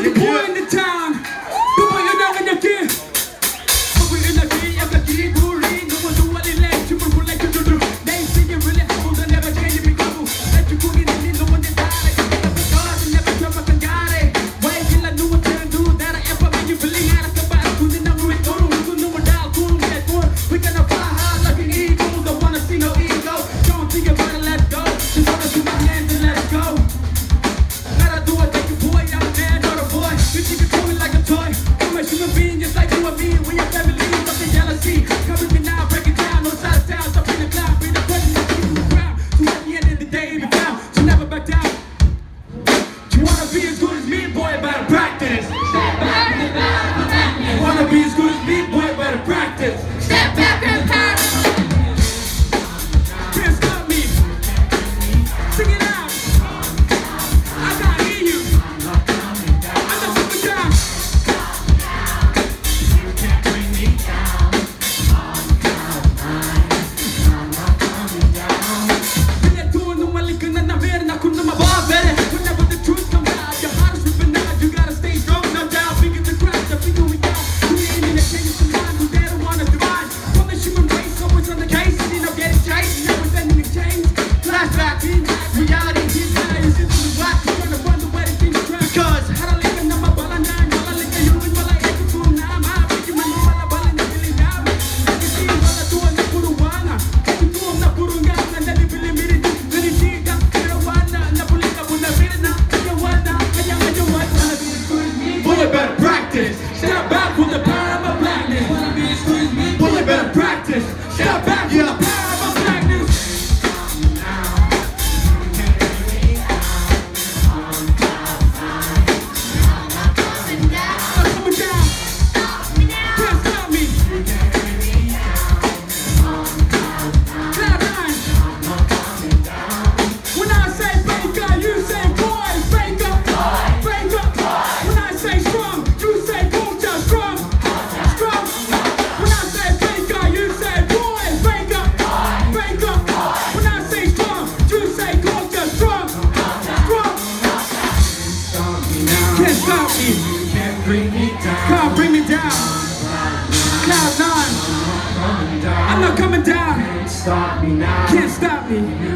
the boy in the town. The boy you're not in the kid. But we're in the key, I'm the key, bully. No one do what they like, you will like to do. They see you really humble, they never change it, become. Let you cook it in, no one they die. Like you never God, you never come up and got it. Why you like no one can do that? I ever made you believe I can buy food and I'm with Guru. We can know what I'll do, get good. We gonna fly high like an eagle. Don't wanna see no ego. Don't think about it, let's go. Just wanna see my hands and let it go. Gotta do it like a boy, I'm a man, not a boy. You think you toy like a toy. I'm a human being just like you and me. We are family, nothing jealousy. Come with me now, break it down. No side of town, stop in the cloud. Be the person that keeps you around. So at the end of the day, be found. So never back down. You wanna be as good as me, boy, better practice. Step back and back. You wanna be as good as me, boy, better practice. Step back and back. Can't stop me. Sing it out. I can't hear you. I'm not coming down. You can't bring me down. I'm not coming down. Bila tuon nung malikan na nameron ako na mababere. Whenever the truth comes out, your heart is ripping out. You gotta stay strong, no doubt. Bigger the crowd, the bigger we got. We ain't in the change of mind, who they don't wanna divide. From the human race, always on the case, and end up getting chased. Never sending the change. Flashback in reality, his eyes into the black. You're gonna wonder where the things are. Because haralikan na mabalandan, malalika yun, malaika ko na mabigyan mo malabalan na bilinam. Kasi wala tuwan na puro wanga. Kasi tuwang na puro nganga, nalibili-mili. Nanisiga, pero wala, napulita mo na rin na. Kaya wala, kaya ngayon wala. Boy, better practice. Step back with the power of my blackness. Boy, better practice. Step back with the power of my blackness. I'm coming down. Can't stop me. Cloud nine. When I say fake up, you say boy, fake up. Fake up. When I say strong, you say culture, strong. Strong. When I say fake up, you say boy, fake up. Fake up. When I say strong, you say culture, strong. Strong. Can't stop me. Can't bring me down. Can't bring me down. Cloud nine. Coming down. I'm not coming down. Can't stop me now. Can't stop me. You